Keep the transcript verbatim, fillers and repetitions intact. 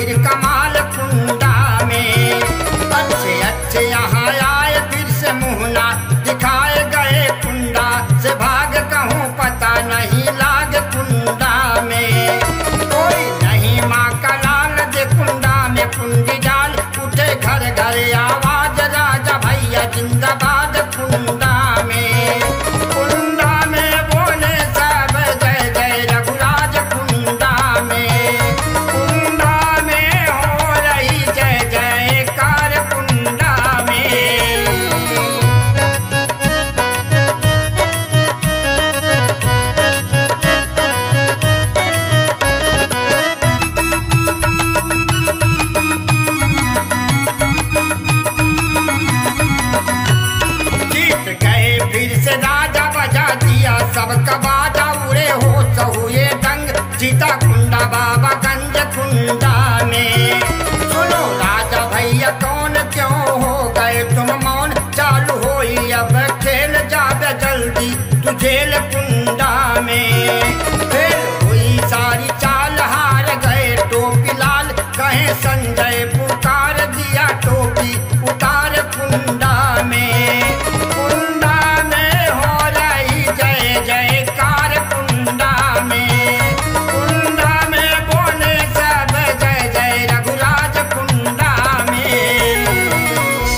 फिर कमाल कुंडा में। अच्छे अच्छे यहाँ आए फिर से मुहना दिखाए गए कुंडा से भाग कहूँ पता नहीं लाग कुंडा में। कोई नहीं माँ का लाल दे कुंडा में कुंडी डाल उठे घर घर आवाज राजा भैया जिंदाबाद कुंडा में। कुंडा में बोले सब जय जय रघुराज कुंडा में। कुंडा में हो रही जय जयकार कुंडा में। जीत गए फिर से राजा बजा दिया सबका बाजा उड़े हो हुए दंग जीता कुंडा बाबा गंज कुंडा में। सुनो राजा भैया कौन क्यों हो गए तुम मौन चालू होई अब खेल जाबे जल्दी तू जेल कुंडा में।